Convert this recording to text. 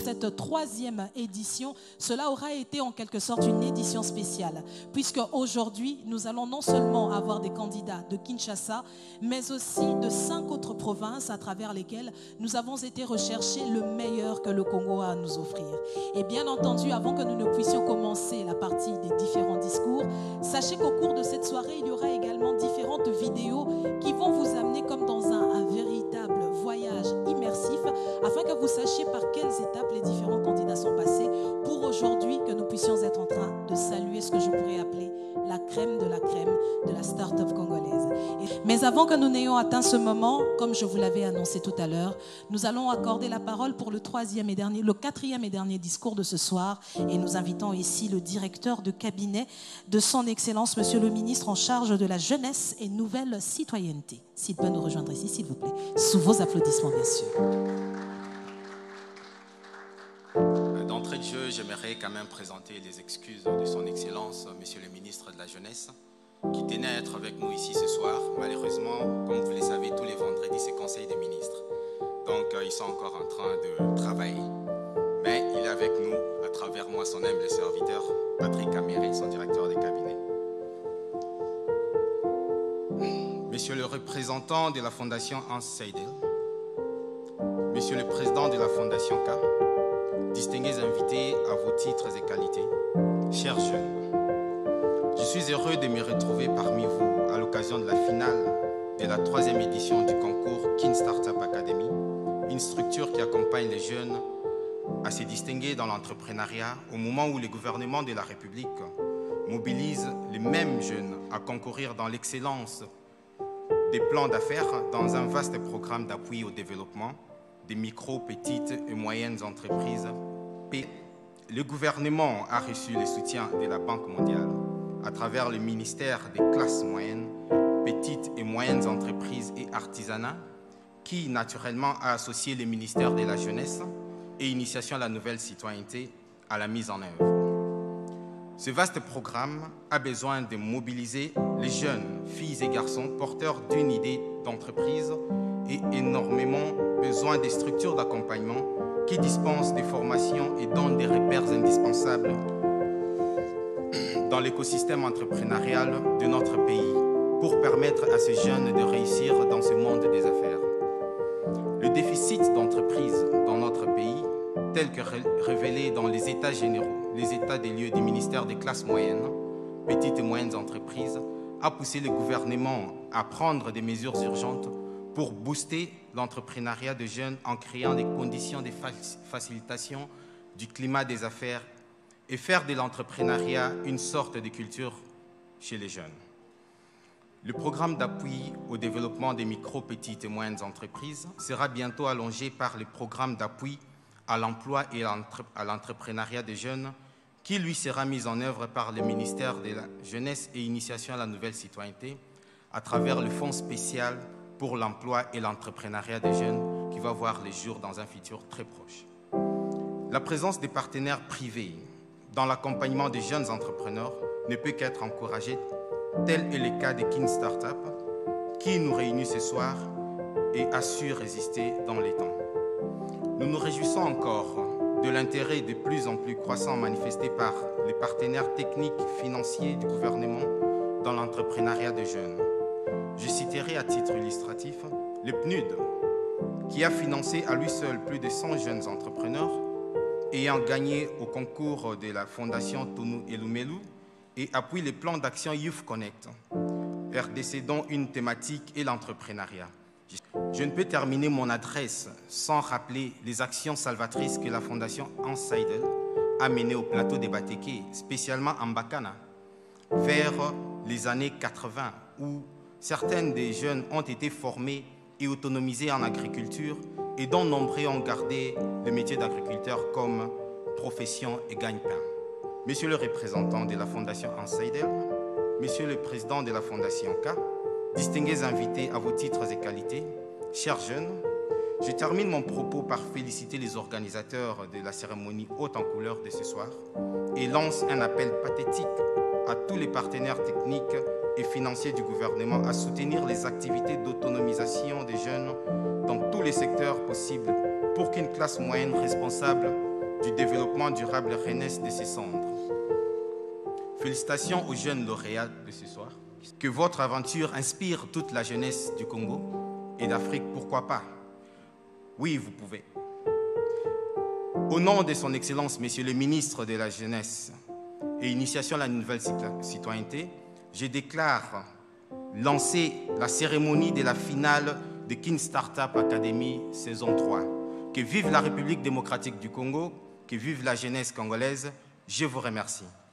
cette troisième édition, cela aura été en quelque sorte une édition spéciale, puisque aujourd'hui, nous allons non seulement avoir des candidats de Kinshasa, mais aussi de 5 autres provinces à travers lesquelles nous avons été rechercher le meilleur que le Congo a à nous offrir. Et bien entendu, avant que nous ne puissions commencer la partie des différents discours, sachez qu'au cours de cette soirée, il y aura également différentes vidéos qui vont vous amener comme dans un véritable voyage immersif, afin que vous sachiez par quelles étapes les différents candidats sont passés, pour aujourd'hui que nous puissions être en train de saluer ce que je pourrais appeler la crème de la start-up congolaise. Mais avant que nous n'ayons atteint ce moment, comme je vous l'avais annoncé tout à l'heure, nous allons accorder la parole pour le quatrième et dernier discours de ce soir, et nous invitons ici le directeur de cabinet de son Excellence, Monsieur le ministre en charge de la jeunesse et nouvelle citoyenneté. S'il peut nous rejoindre ici, s'il vous plaît, sous vos applaudissements, bien sûr. D'entrée de jeu, j'aimerais quand même présenter les excuses de son Excellence, Monsieur le ministre de la Jeunesse, qui tenait à être avec nous ici ce soir. Malheureusement, comme vous le savez, tous les vendredis, c'est Conseil des ministres. Donc, ils sont encore en train de travailler. Mais il est avec nous, à travers moi, son humble serviteur, Patrick Caméré, son directeur de cabinet. Monsieur le représentant de la Fondation Hans Seidel, Monsieur le président de la Fondation K, distingués invités à vos titres et qualités, chers jeunes, je suis heureux de me retrouver parmi vous à l'occasion de la finale de la 3e édition du concours Kin Startup Academy, une structure qui accompagne les jeunes à se distinguer dans l'entrepreneuriat au moment où le gouvernement de la République mobilise les mêmes jeunes à concourir dans l'excellence des plans d'affaires dans un vaste programme d'appui au développement des micro, petites et moyennes entreprises. Le gouvernement a reçu le soutien de la Banque mondiale à travers le ministère des classes moyennes, petites et moyennes entreprises et artisanat, qui naturellement a associé le ministère de la Jeunesse et Initiation à la nouvelle citoyenneté à la mise en œuvre. Ce vaste programme a besoin de mobiliser les jeunes filles et garçons porteurs d'une idée d'entreprise et énormément besoin des structures d'accompagnement qui dispensent des formations et donnent des repères indispensables dans l'écosystème entrepreneurial de notre pays pour permettre à ces jeunes de réussir dans ce monde des affaires. Le déficit d'entreprises dans notre pays, tel que révélé dans les états généraux, les états des lieux du ministère des classes moyennes, petites et moyennes entreprises, a poussé le gouvernement à prendre des mesures urgentes pour booster l'entrepreneuriat de jeunes en créant des conditions de facilitation du climat des affaires et faire de l'entrepreneuriat une sorte de culture chez les jeunes. Le programme d'appui au développement des micro, petites et moyennes entreprises sera bientôt allongé par le programme d'appui à l'emploi et à l'entrepreneuriat des jeunes qui lui sera mis en œuvre par le ministère de la Jeunesse et Initiation à la nouvelle citoyenneté à travers le Fonds spécial pour l'emploi et l'entrepreneuriat des jeunes qui va voir le jour dans un futur très proche. La présence des partenaires privés dans l'accompagnement des jeunes entrepreneurs ne peut qu'être encouragée, tel est le cas de Kin Startup qui nous réunit ce soir et a su résister dans les temps. Nous nous réjouissons encore de l'intérêt de plus en plus croissant manifesté par les partenaires techniques et financiers du gouvernement dans l'entrepreneuriat des jeunes. Je citerai à titre illustratif le PNUD, qui a financé à lui seul plus de 100 jeunes entrepreneurs ayant gagné au concours de la Fondation Tunu Elumelu et appuie les plans d'action Youth Connect, RDC dont une thématique est l'entrepreneuriat. Je ne peux terminer mon adresse sans rappeler les actions salvatrices que la Fondation Hans Seidel a menées au plateau des Batéké, spécialement en Bakana, vers les années 80, où certaines des jeunes ont été formés et autonomisés en agriculture et dont nombreux ont gardé le métier d'agriculteur comme profession et gagne-pain. Monsieur le représentant de la Fondation Hans Seidel, Monsieur le président de la Fondation K, distingués invités à vos titres et qualités, chers jeunes, je termine mon propos par féliciter les organisateurs de la cérémonie haute en couleur de ce soir et lance un appel pathétique à tous les partenaires techniques et financiers du gouvernement à soutenir les activités d'autonomisation des jeunes dans tous les secteurs possibles pour qu'une classe moyenne responsable du développement durable renaisse de ses cendres. Félicitations aux jeunes lauréats de ce soir. Que votre aventure inspire toute la jeunesse du Congo et d'Afrique, pourquoi pas? Oui, vous pouvez. Au nom de son Excellence, Monsieur le ministre de la Jeunesse et Initiation à la nouvelle citoyenneté, je déclare lancer la cérémonie de la finale de Kin Startup Academy saison 3. Que vive la République démocratique du Congo, que vive la jeunesse congolaise. Je vous remercie.